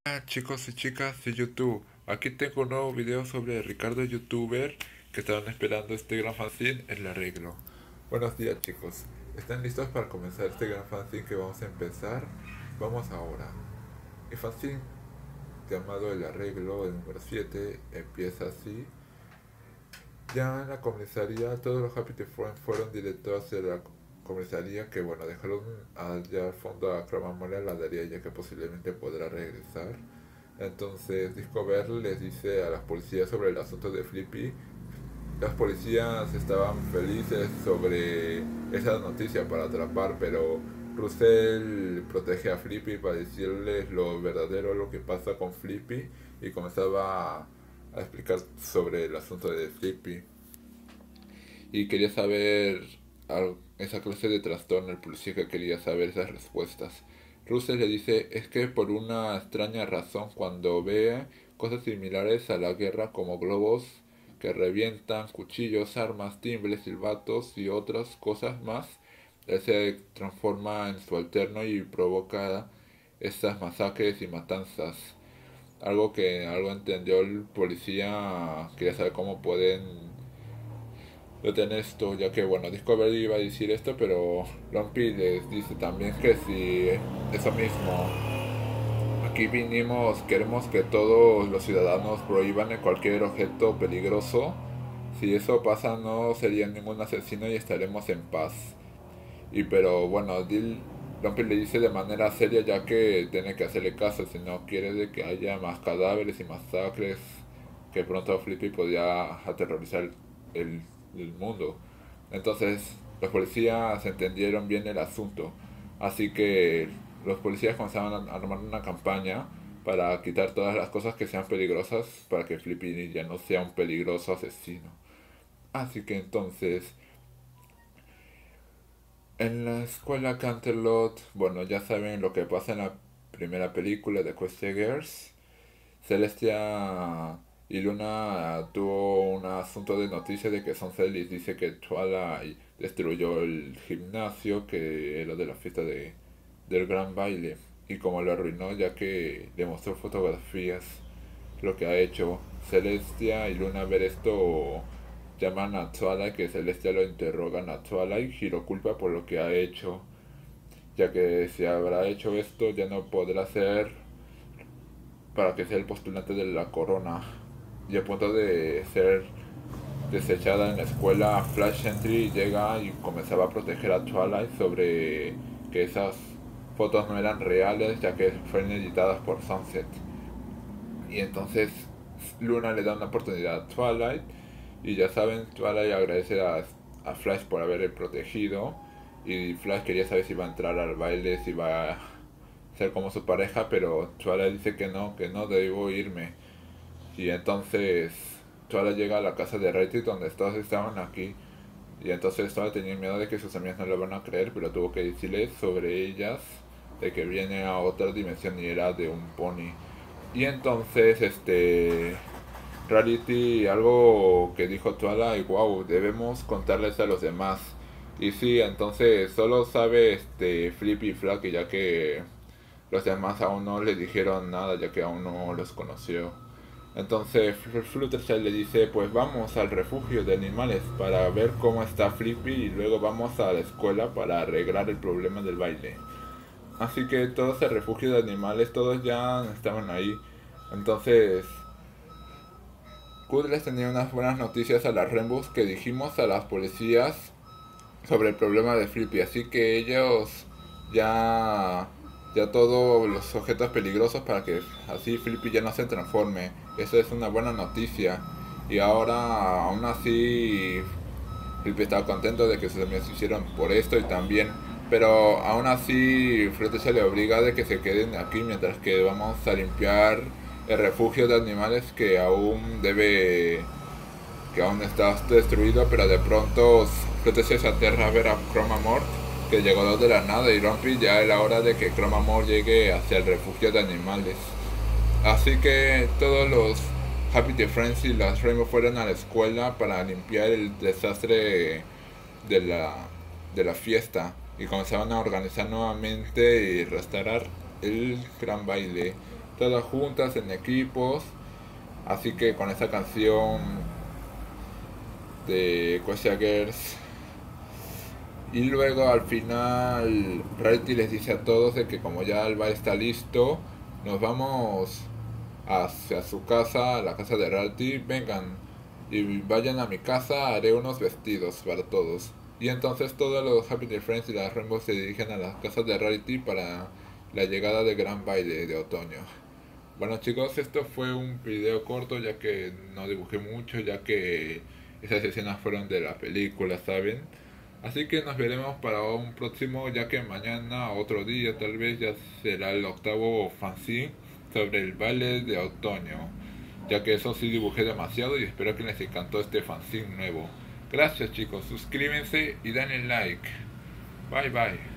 Chicos y chicas de YouTube, aquí tengo un nuevo video sobre Ricardo YouTuber que estaban esperando este gran fanzine, El Arreglo. Buenos días chicos, ¿están listos para comenzar este gran fanzine que vamos a empezar? Vamos ahora. El fanzine llamado El Arreglo, el número 7, empieza así. Ya en la comisaría, todos los Happy Friends fueron directos hacia la comisaría que bueno, dejaron allá al fondo a Cromamole a la heladería ya que posiblemente podrá regresar. Entonces Discover les dice a las policías sobre el asunto de Flippy. Los policías estaban felices sobre esa noticia para atrapar, pero Russell protege a Flippy para decirles lo verdadero, lo que pasa con Flippy, y comenzaba a explicar sobre el asunto de Flippy. Y quería saber esa clase de trastorno, el policía que quería saber esas respuestas. Russell le dice, es que por una extraña razón cuando ve cosas similares a la guerra como globos que revientan, cuchillos, armas, timbres, silbatos y otras cosas más, él se transforma en su alterno y provoca estas masacres y matanzas. Algo entendió el policía, quería saber cómo pueden detener esto, ya que bueno, Discovery iba a decir esto, pero Lumpy les dice también que si eso mismo, aquí vinimos, queremos que todos los ciudadanos prohíban cualquier objeto peligroso. Si eso pasa no sería ningún asesino y estaremos en paz. Y pero bueno, Lumpy le dice de manera seria ya que tiene que hacerle caso, si no quiere de que haya más cadáveres y masacres, que pronto Flippy podría aterrorizar el, el mundo. Entonces los policías entendieron bien el asunto, así que los policías comenzaron a armar una campaña para quitar todas las cosas que sean peligrosas para que Flippy ya no sea un peligroso asesino. Así que entonces en la escuela Canterlot, bueno, ya saben lo que pasa en la primera película de Quest Girls. Celestia y Luna tuvo un asunto de noticia de que Sunset dice que Twilight destruyó el gimnasio que era de la fiesta del gran baile, y como lo arruinó ya que le mostró fotografías lo que ha hecho. Celestia y Luna ver esto llaman a Twilight, que Celestia lo interrogan a Twilight y lo culpa por lo que ha hecho, ya que si habrá hecho esto ya no podrá ser para que sea el postulante de la corona. Y a punto de ser desechada en la escuela, Flash Sentry llega y comenzaba a proteger a Twilight sobre que esas fotos no eran reales ya que fueron editadas por Sunset. Y entonces Luna le da una oportunidad a Twilight y ya saben, Twilight agradece a Flash por haberle protegido, y Flash quería saber si iba a entrar al baile, si iba a ser como su pareja, pero Twilight dice que no debo irme. Y entonces Twilight llega a la casa de Reddit donde todos estaban aquí. Y entonces Twilight tenía miedo de que sus amigas no le van a creer, pero tuvo que decirles sobre ellas, de que viene a otra dimensión y era de un pony. Y entonces, Rarity, algo que dijo Twilight, wow, debemos contarles a los demás. Y sí, entonces solo sabe Flippy y Flaky, ya que los demás aún no le dijeron nada, ya que aún no los conoció. Entonces Fluttershy le dice, pues vamos al refugio de animales para ver cómo está Flippy y luego vamos a la escuela para arreglar el problema del baile. Así que todos al refugio de animales, todos ya estaban ahí. Entonces Kud les tenía unas buenas noticias a las Rainbows que dijimos a las policías sobre el problema de Flippy, así que ellos ya todos los objetos peligrosos para que así Flippy ya no se transforme. Eso es una buena noticia. Y ahora aún así Flippy estaba contento de que sus amigos se hicieron por esto y también, pero aún así Flete se le obliga de que se queden aquí mientras que vamos a limpiar el refugio de animales que aún está destruido, pero de pronto Flete se aterra a ver a Chromamore que llegó de la nada, y Rumpy ya es la hora de que Chromamore llegue hacia el refugio de animales. Así que todos los Happy Friends y las Rainbow fueron a la escuela para limpiar el desastre de la fiesta y comenzaron a organizar nuevamente y restaurar el gran baile. todas juntas en equipos. Así que con esa canción de Quassia Girls. Y luego al final Rarity les dice a todos de que como ya el baile está listo, nos vamos hacia su casa, la casa de Rarity. Vengan y vayan a mi casa, haré unos vestidos para todos. Y entonces todos los Happy Tree Friends y las Rainbow se dirigen a las casas de Rarity para la llegada del gran baile de otoño. Bueno chicos, esto fue un video corto ya que no dibujé mucho, ya que esas escenas fueron de la película, ¿saben? Así que nos veremos para un próximo, ya que mañana, otro día tal vez, ya será el octavo fanzine sobre el baile de otoño. Ya que eso sí dibujé demasiado y espero que les encantó este fanzine nuevo. Gracias chicos, suscríbanse y denle like. Bye bye.